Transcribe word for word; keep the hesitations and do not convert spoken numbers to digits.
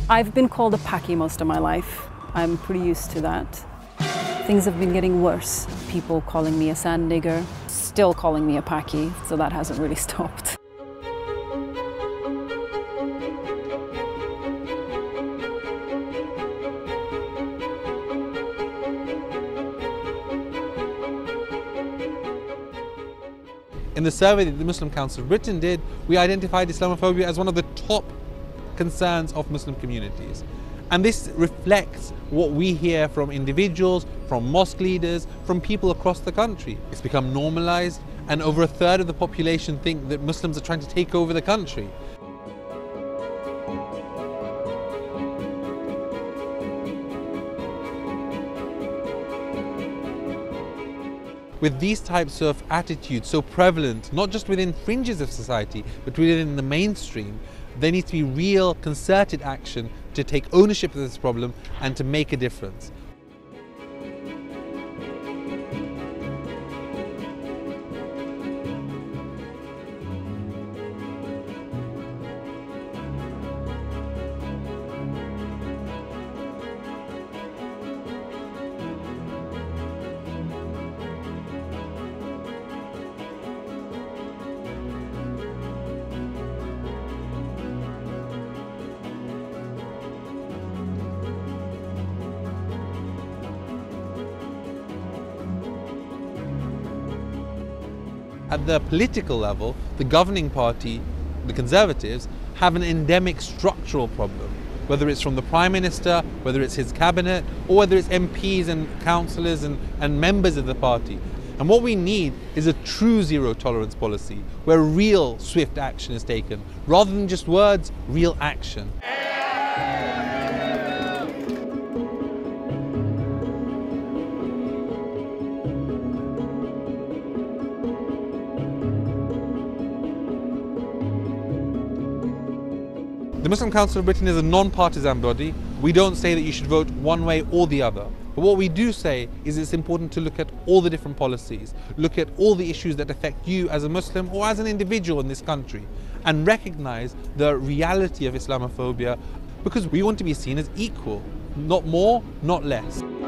I've been called a Paki most of my life. I'm pretty used to that. Things have been getting worse. People calling me a sand digger, still calling me a Paki, so that hasn't really stopped. In the survey that the Muslim Council of Britain did, we identified Islamophobia as one of the top concerns of Muslim communities. And this reflects what we hear from individuals, from mosque leaders, from people across the country. It's become normalized, and over a third of the population think that Muslims are trying to take over the country. With these types of attitudes so prevalent, not just within fringes of society, but within the mainstream, there needs to be real concerted action to take ownership of this problem and to make a difference. At the political level, the governing party, the Conservatives, have an endemic structural problem, whether it's from the Prime Minister, whether it's his cabinet, or whether it's M Ps and councillors and, and members of the party. And what we need is a true zero tolerance policy, where real swift action is taken, rather than just words, real action. The Muslim Council of Britain is a non-partisan body. We don't say that you should vote one way or the other. But what we do say is it's important to look at all the different policies, look at all the issues that affect you as a Muslim or as an individual in this country, and recognize the reality of Islamophobia, because we want to be seen as equal, not more, not less.